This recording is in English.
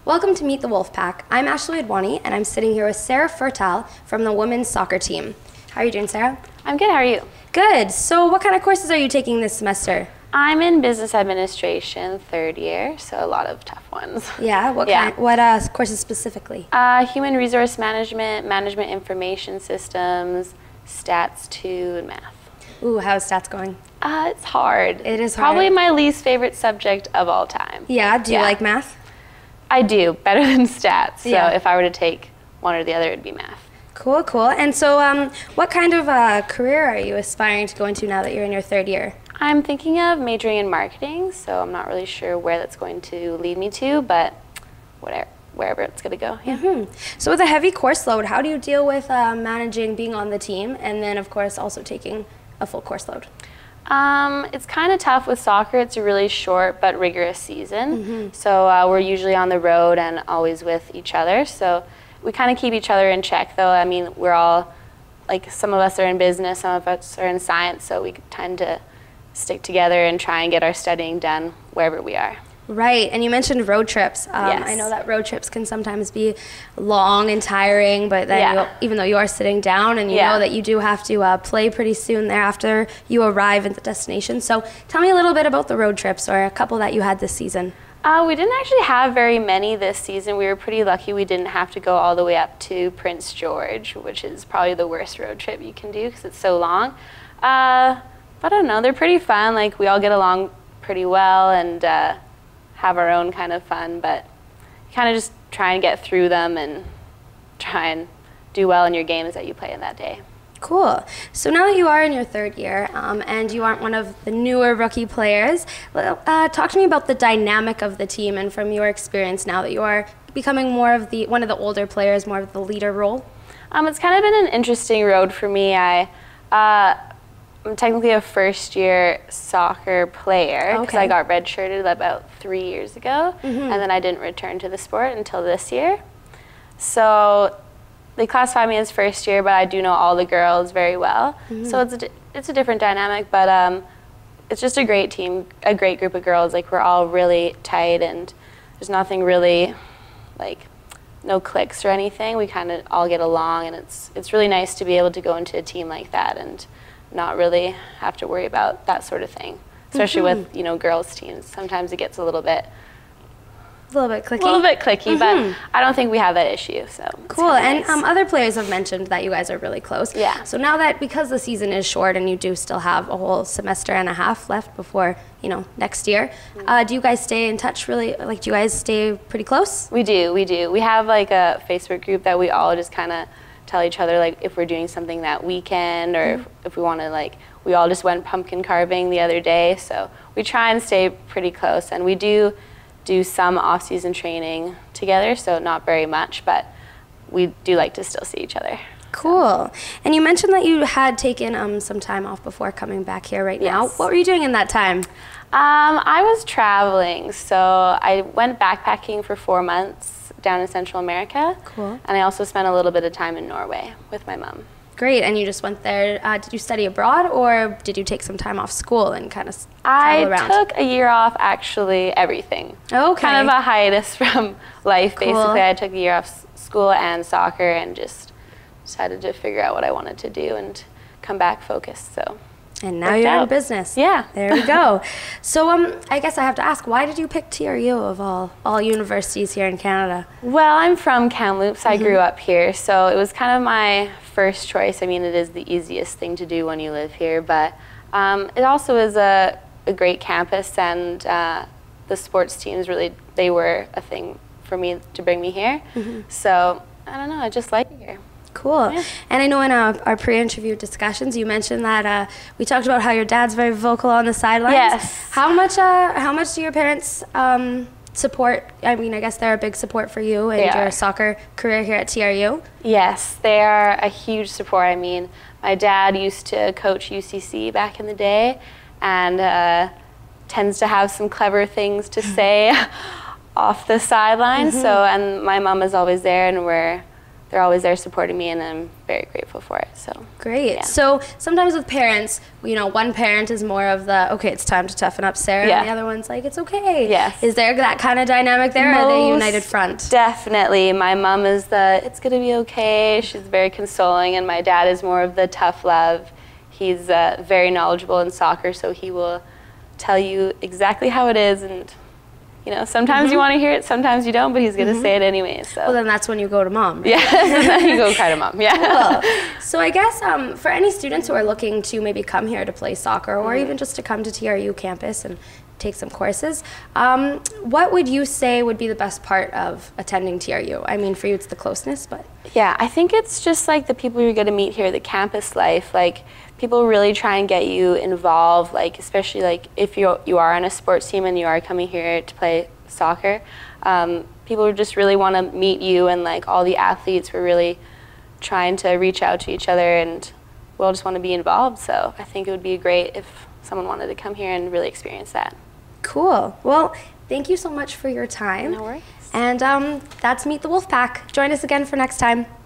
Welcome to Meet the Wolfpack. I'm Ashley Adwani, and I'm sitting here with Sarah Fertal from the women's soccer team. How are you doing, Sarah? I'm good. How are you? Good. So what kind of courses are you taking this semester? I'm in business administration, third year, so a lot of tough ones. Yeah? What courses specifically? Human resource management, management information systems, stats 2, and math. Ooh, how's stats going? It's hard. It is hard. Probably my least favorite subject of all time. Yeah? Do you like math? I do, better than stats. So Yeah. if I were to take one or the other, it'd be math. Cool, cool. And so what kind of career are you aspiring to go into now that you're in your third year? I'm thinking of majoring in marketing, so I'm not really sure where that's going to lead me to, but wherever it's going to go. Yeah. So with a heavy course load, how do you deal with managing being on the team and then, of course, also taking a full course load? It's kind of tough with soccer. It's a really short but rigorous season. So we're usually on the road and always with each other. So we kind of keep each other in check, though. I mean, we're all, like, some of us are in business, some of us are in science, so we tend to stick together and try and get our studying done wherever we are. Right, and you mentioned road trips. Yes. I know that road trips can sometimes be long and tiring, but then even though you are sitting down and you know that you do have to play pretty soon thereafter, you arrive at the destination. So tell me a little bit about the road trips, or a couple that you had this season. We didn't actually have very many this season. We were pretty lucky we didn't have to go all the way up to Prince George, which is probably the worst road trip you can do because it's so long. But I don't know, they're pretty fun. Like, we all get along pretty well and have our own kind of fun, but you kind of just try and get through them and try and do well in your games that you play in that day. Cool. So now that you are in your third year and you aren't one of the newer rookie players, talk to me about the dynamic of the team and from your experience now that you are becoming more of one of the older players, more of the leader role. It's kind of been an interesting road for me. I'm technically a first-year soccer player because I got redshirted about 3 years ago, and then I didn't return to the sport until this year. So they classify me as first year, but I do know all the girls very well. So it's a different dynamic, but it's just a great team, a great group of girls. Like, we're all really tight, and there's nothing really, like, no cliques or anything. We kind of all get along, and it's really nice to be able to go into a team like that and not really have to worry about that sort of thing, especially with, you know, girls teams. Sometimes it gets a little bit cliquey, but I don't think we have that issue. So cool. And other players have mentioned that you guys are really close. Yeah. So now that, because the season is short and you do still have a whole semester and a half left before, you know, next year, do you guys stay in touch really? Like, do you guys stay pretty close? We do. We have like a Facebook group that we all just kind of tell each other, like, if we're doing something that weekend, or if we want to, like, we all just went pumpkin carving the other day, so we try and stay pretty close. And we do some off-season training together, so not very much, but we do like to still see each other. Cool. And you mentioned that you had taken some time off before coming back here right now. What were you doing in that time? I was traveling, so I went backpacking for 4 months down in Central America. Cool. And I also spent a little bit of time in Norway with my mom. Great. And you just went there. Did you study abroad, or did you take some time off school and kind of travel around? I took a year off, actually, everything. Okay. Kind of a hiatus from life, basically. I took a year off school and soccer and just decided to figure out what I wanted to do and come back focused, so. And now you're in business. Yeah. There we go. So I guess I have to ask, why did you pick TRU of all universities here in Canada? Well, I'm from Kamloops. I grew up here, so it was kind of my first choice. I mean, it is the easiest thing to do when you live here, but it also is a great campus, and the sports teams really, they were a thing for me to bring me here. So, I don't know, I just like it here. Cool. Yeah. And I know in our pre-interview discussions, you mentioned that we talked about how your dad's very vocal on the sidelines. Yes. How much do your parents support? I mean, I guess they're a big support for you and your soccer career here at TRU. Yes, they are a huge support. I mean, my dad used to coach UCC back in the day, and tends to have some clever things to say off the sidelines. So, and my mom is always there, and they're always there supporting me, and I'm very very grateful for it. So great. Yeah. So sometimes with parents, you know, one parent is more of the, okay, it's time to toughen up Sarah, and the other one's like, it's okay. Yes. Is there that kind of dynamic there, or are they united front? Definitely. My mom is it's gonna be okay. She's very consoling, and my dad is more of the tough love. He's very knowledgeable in soccer, so he will tell you exactly how it is, and you know, sometimes you want to hear it, sometimes you don't, but he's going to say it anyway. So. Well, then that's when you go to mom. Right? Yeah, you go cry to mom. Yeah. Cool. So I guess for any students who are looking to maybe come here to play soccer, or even just to come to TRU campus and take some courses, what would you say would be the best part of attending TRU? I mean, for you, it's the closeness, but. Yeah, I think it's just like the people you're going to meet here, the campus life. Like, people really try and get you involved, like especially like if you are on a sports team and you are coming here to play soccer. People just really want to meet you, and like all the athletes were really trying to reach out to each other, and we all just want to be involved. So I think it would be great if someone wanted to come here and really experience that. Cool. Well, thank you so much for your time. No worries. And that's Meet the Wolfpack. Join us again for next time.